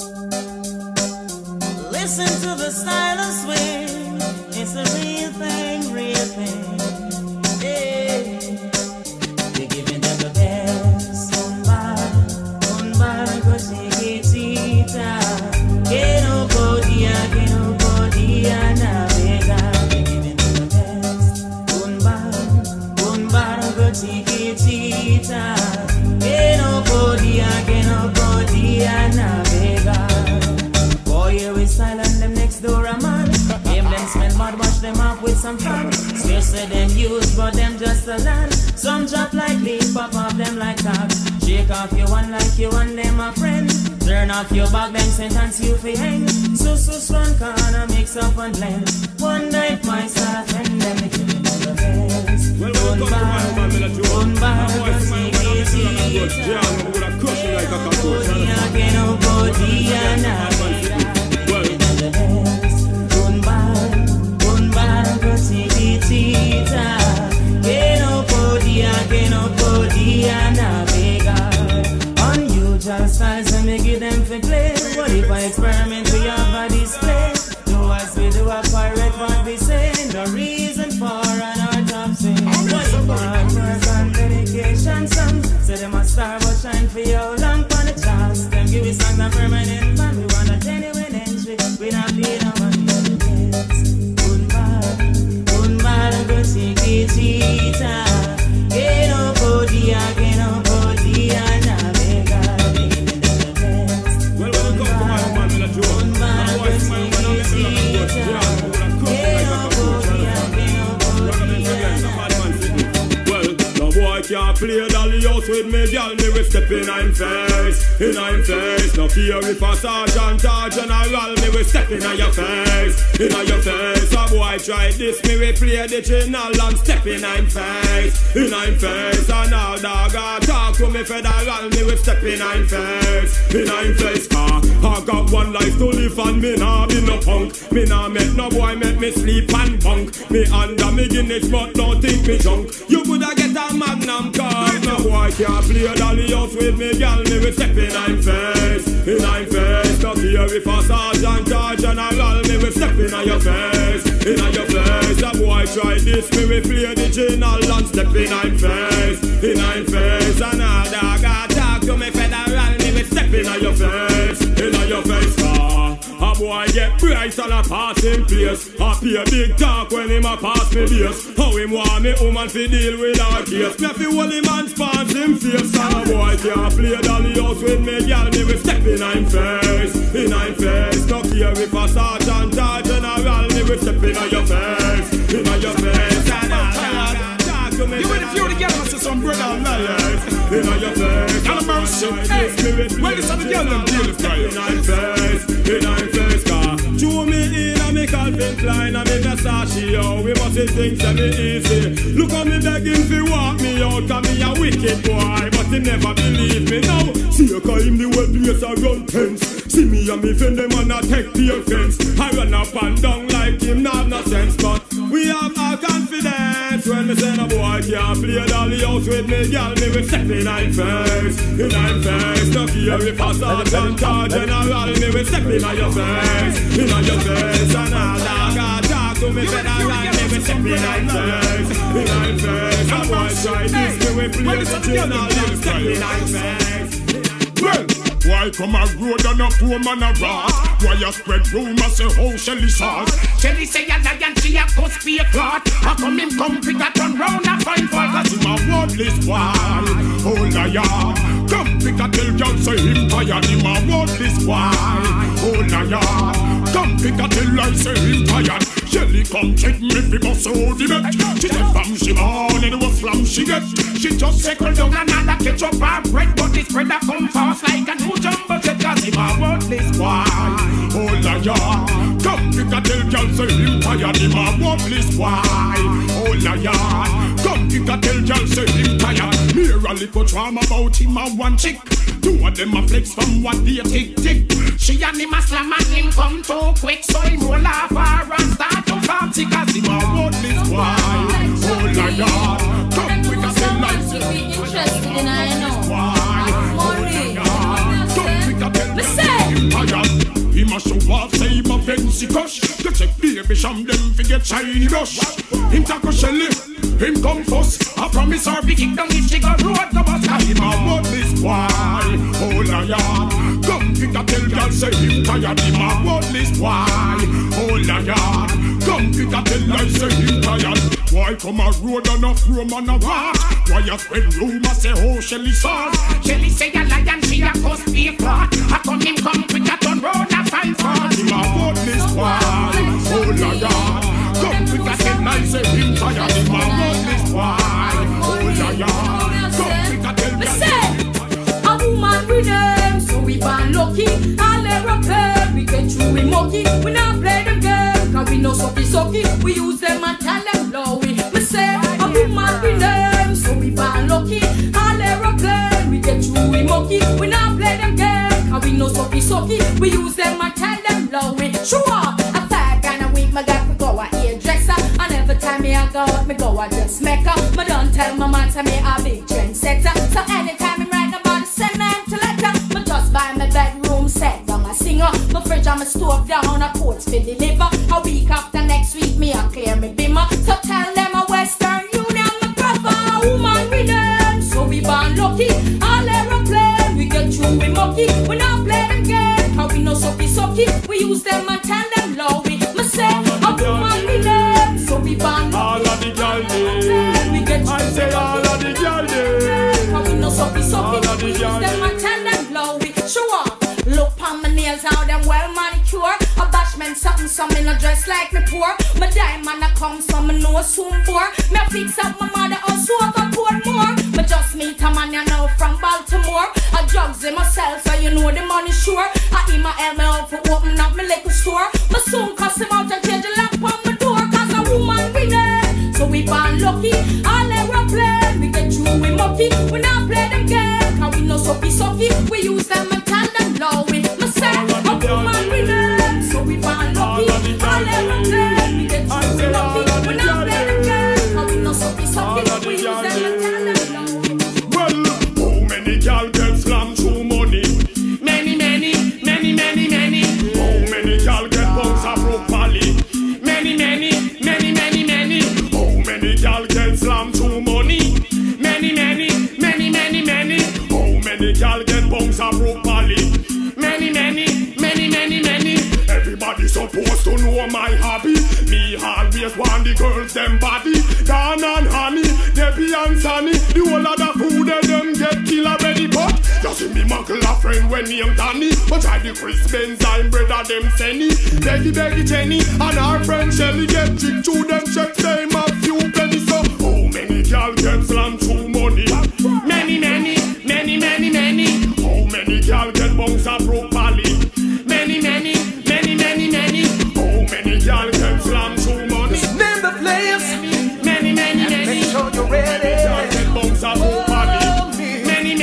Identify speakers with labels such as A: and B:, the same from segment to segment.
A: Listen to the style of swing. It's a real thing, real thing. Yeah. We're giving them the best. Umba, cosita. Que no podía navegar. We're giving them the best. Umba, cosita. Que no podía navegar. Boy, here we silent, them next door a man. Aim them smell mud, wash them off with some fun. Still say them use, but them just a land. Some drop like leaf, pop off them like cock. Shake off your one like you and them a friend. Turn off your back, them sentence you fi hang. So strong, corner mix up and blend. One night my start and them make you know the best.
B: Well, welcome to my home, my voice, my one, I'm going to jam. I'm going to crush you like a cockroach.
A: Unusual styles and make them for play. What if I experiment with your body display? Do as we do a pirate what we say. No reason for an autopsy. What if hard work and dedication some? Say them a star but shine for you long on the chance. Them give me songs and permanent man. We want a genuine entry. We not be no money. Unbad, go chiquitita. Que no podía navegar.
B: Well, welcome to my home, my voice, my one, I'm going to jam. I'm going to crush you like a cockroach. Well, the boy can't play dolly house with me, girl. Me will step in I'm face. No care if a sergeant or general, me will step in your face. A boy try this, me will play the general and step in I'm face. And now dog talk to me federal, me will step in I'm face. Car I got one life to live and me nah be no punk. Me nah make no boy make me sleep and bunk. Me under me Guinness but don't think me junk. You coulda get a magnum car. No boy can't play dolly house with me, girl. Me will step in I'm face. No care if a sergeant or general, me will step in your face. A boy try this, me will play the general and step in I'm face. And all dog talk to me federal, me will step in your face. A boy get price and a passing place. I pay big talk when him a pass me base. How him want me woman fi deal with our case. Me fi hold him and spans him face. And a boy can't play dolly house with me, girl. Me will step in I'm face. No care if a sergeant or general, me will step in your face. And all talk to me.
C: You with a few together, I see some brother and liars.
B: In your face.
C: And a mercy. Well, this is the girl them deal with style.
B: In face, car. Chew me in and me Calvin Klein and me Versace, yo. We must see things that me easy. Look how me begging fi walk me out, cause me a wicked boy, but he never believe me now. See you call him the whole place a run tense. See me and me friend them and I take the offense. I run up and down like him, not have no sense, but we have our confidence. When me say no boy can't play dolly house with me, girl, me will step in I'm face. No care if a sergeant or general, me will step in your face. And all dog talk to me federal, me will step in I'm face. A boy try this, me will play the general and step in I'm face.
C: Well, why come a road and a poor man a rat? Why you spread rumors say how Shelly saw? Shelly say a lion, she a cuss be a clot. How come him come pick a turn round and find for? Cause him a worthless boy. Oh liar, come pick a tell y'all say him tired. Him a worthless boy. Oh liar, come pick a tell I say him tired. Shelly come check me fi bust out the net. She said fam she born and what flam she get. She just circle down another ketchup and bread, but this bread a come fast like a new jumbo jet. Cause him a worthless boy. Oh liar, come pick a tell y'all say him tired. Him a worthless boy. Oh liar, come pick a tell y'all say him tired. Me hear a little drama about him a one chick. Two of them a flex from what they tick. She and him a slam and him come too quick, so him roll off her and start to fancy. Cause him a worthless boy. Oh liar, come quick and say life.
D: To be interested in I know.
C: Come quick and tell me him tired. pussy crush. You check baby sham them fi get shiny brush. Him tackle Shelly, him come first. I promise her fi kick down if she go road go bust. Him a want this boy, oh lion. Come pick a tell girl say him tired. Him a want this boy, oh lion. Come pick a tell girl say him tired. Why come a road enough room and a walk? Why you spread rumors say oh Shelly sauce? Shelly say a lion she a cause be a clot. I come him come quick a turn round a find fast. Him a want this boy, oh lion. Come quick a tell girl say him tired. Him a want this boy, oh lion. Come quick a tell girl say
D: a woman with them, so we born lucky. All aeroplane we get through we monkey. We not play them game, cause we know sucky. We use them and tell them lowy. Me say a woman with them, so we born lucky. All aeroplane we get through we monkey. We not play them game, cause we know sucky. We use them and tell them lowy. Sure, a 5 grand a week, my got to go a hairdresser. And every time me I go out, me go a dressmaker. Me don't tell my man to me a big trendsetter. So anytime me write about it, send me to letter. Me just buy my bedroom set, down a singer. My fridge and my stove down, a coats for deliver. A week after next week, me a clear me bimmer. So tell them a Western Union, my brother. A woman with them, so we born lucky. All aeroplane, we get through we monkey. We not play them game, how we know sucky. We use them and tell them lowy. Me say a woman with them, so we born lucky.
B: All of the girl dem,
D: we get through.
B: I say all of the girl dem.
D: How we know sucky. We use them and tell them lowy. Sure. Look on my nails, how them well manicure. A bashment something, some in a dress like me poor. My diamond a come, some me know soon for. Me a fix up my mother, also overboard more. Me just meet a man you know from Baltimore. I drugs in myself, so you know the money sure. I email me out for open up my liquor store. Me soon cuss him out and change the lock on my door. Cause a woman we there, so we born lucky. All aeroplane, we get through we monkey. We not play them game, cause we know sucky. We use them and tell them lowy. Me say, a woman we them, so we born lucky. All aeroplane, we get through we lucky. We not play them game, cause we know sucky. We use them and tell them lowy.
C: well, how many girl get slammed through money? Many. How many girl get bounced up properly? Many. How many girl get slammed through money? Many. How many girl get bounced up properly? Many. Everybody supposed to know my hobby. Me always want the girls them body. Dan and honey, Debbie and Sunny. The whole of the food and them get kill already. But you see me muckle a friend when named Danny. But I the Chris Benz and brother them Senny. Beggy Jenny and our friend Shelly get tricked to them check them a few pennies. So how many girl get slammed through money? Many. How many girl get bounced up properly? Many. How many girl get slammed through money?
E: Just name the players.
C: Many.
E: Make sure you're ready.
C: Girl get bounced up properly. Many.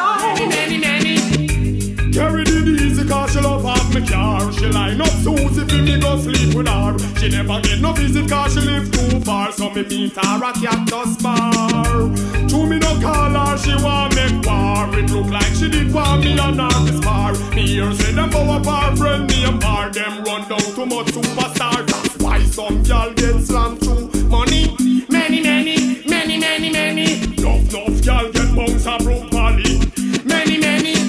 C: Carry the easy cause she love half me car. She line up Susie for me go sleep with her. She never get no visit cause she live too far. So me meet her a Cactus bar. To me no call her, she want make war. It look like she did want me on her spar. Me hear say them go up her friend me a bar. Them run down too much superstar. That's why some girl get slammed through money. Many. Enough girl get bounced up properly. Many.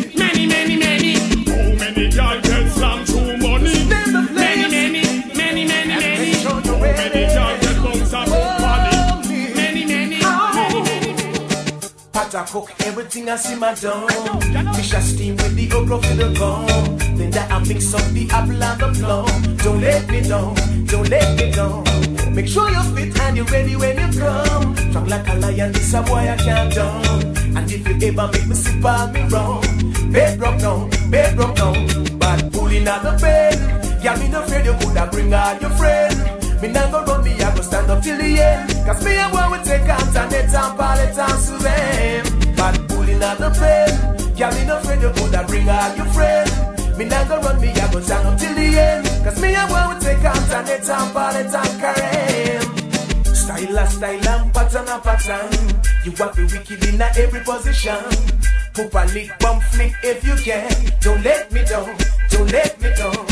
C: How many girl get slammed through money? Many.
E: Make sure you're
C: How many
E: ready.
C: girl get bounced up properly? Many.
E: Pot I cook everything I see my dome. Fish I steam with the okra for the bone. Then that I mix up the apple and the plum. Don't let me down. Make sure you're fit and you're ready when you come. Strong like a lion, this a boy I can't down. And if you ever make me sip on me wrong, bedrock down. But pulling out the bed. Yeah, me no afraid you could have bring all your friends. Me not go run me, I go stand up till the end. Cause me and one will take Antoinette and Paulette and Suzanne. But pulling out the bed. Yeah, me no afraid you could have bring all your friends. Me not go run me, I go stand up till the end. Cause me and one will take Antoinette and Paulette and Karen. Style and pattern. You have to wicked in every position. Poop a lick, bump flick if you can. Don't let me down.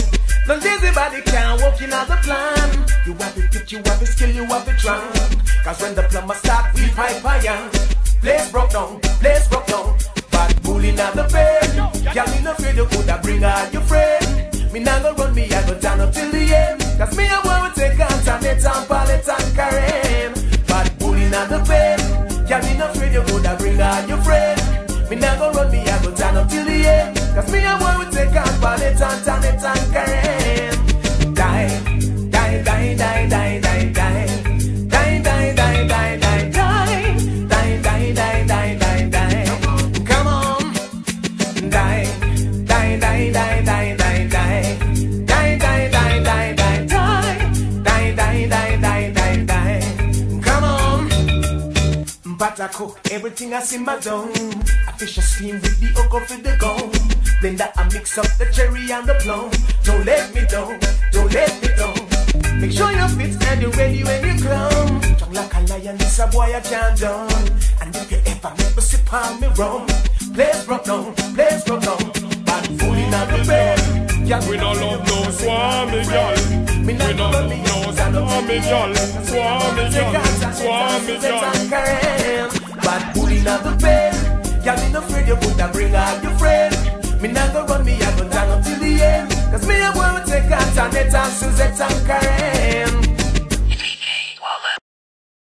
E: No lazy body can't walk in on the plan. You have to pitch, you have to skill, you have to drown. Cause when the plumber start, we pipe iron. Place broke down, place broke down. Bad bullying on the bed. Y'all ain't afraid you coulda bring out your friend. Me nah go run me, I go down up till the end. Cause me I want to take Antoinette and Paulette and Karen. Bad bullying on the bed. Y'all ain't afraid you coulda bring out your friend. Me nah go run me, I go down up till the end. Cause me I want to take Paulette and Antoinette and Karen. Die, die, die, die, die, die, die. Die, die, die, die, die, die. Die, die, die, die, die, die. Come on. Die, die, die, die, die, die, die. Die, die, die, die, die, die. Die, die, die, die, die, die. Come on. But I cook everything I see my dough. I fish a steam with the okra for the gum. Then that I mix up the cherry and the plum. Don't let me down, don't let me down. Make sure you're fit and you're ready when you come. Strong like a lion, this a boy I can't done. And if you ever make me sip on me rum, place broke down, place broke down. Bad fooling on the bed.
B: We don't love no swami girl. We don't love no swami girl. Swami girl, swami girl.
E: Bad fooling on the bed. Y'all ain't afraid you coulda bring out your friend. Me nah go run me, I go down up till the end. Cause me I want to take Antoinette and Suzette and Karen.